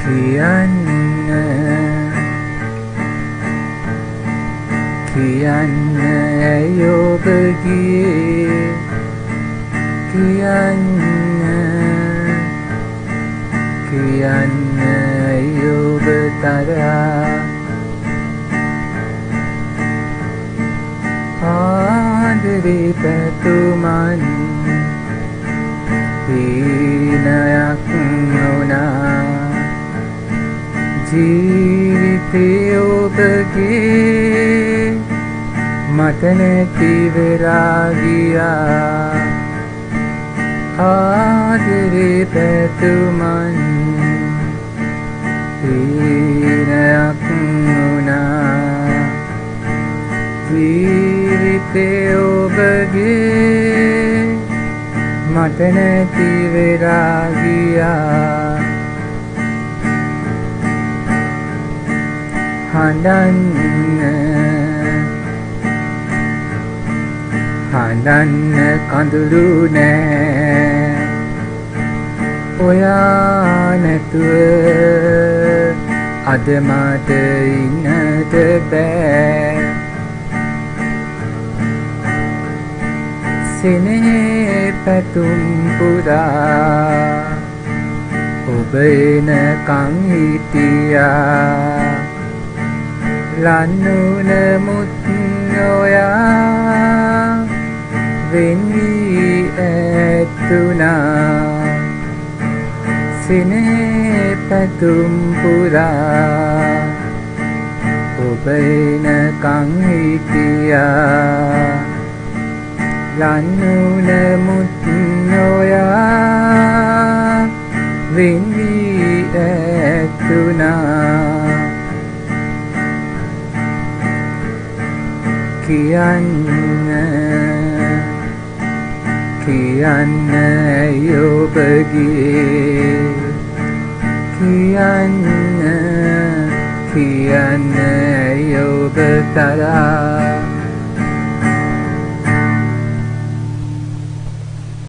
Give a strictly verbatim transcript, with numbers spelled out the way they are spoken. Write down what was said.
කියන්න කියන්න ඇයි ඔබ ගියේ කියන්න කියන්න ඇයි ඔබ තරහා ආදරේ පැතුමන් හීනයක් නොනා ජීවිතේ ඔබගේ මට නැති වෙලා ගියා ආදරේ පැතුමන් හීනයක් නොනා ජීවිතේ ඔබගේ මට නැති වෙලා ගියා හඬන්න හඬන්න කඳුළු නෑ ඔයා නැතුව අද මට ඉන්නට බෑ සෙනෙහේ පැතුම් පුරා ඔබ එනකං හිටියා ලන්නුන මුත් ඔයා වෙන් වී ඇතුණා සෙනෙහේ පැතුම් පුරා ඔබ එනකං හිටියා ලන්නුන මුත් ඔයා වෙන් වී ඇතුණා කියන්න කියන්න ඇයි ඔබ ගියේ කියන්න කියන්න ඇයි ඔබ තරහා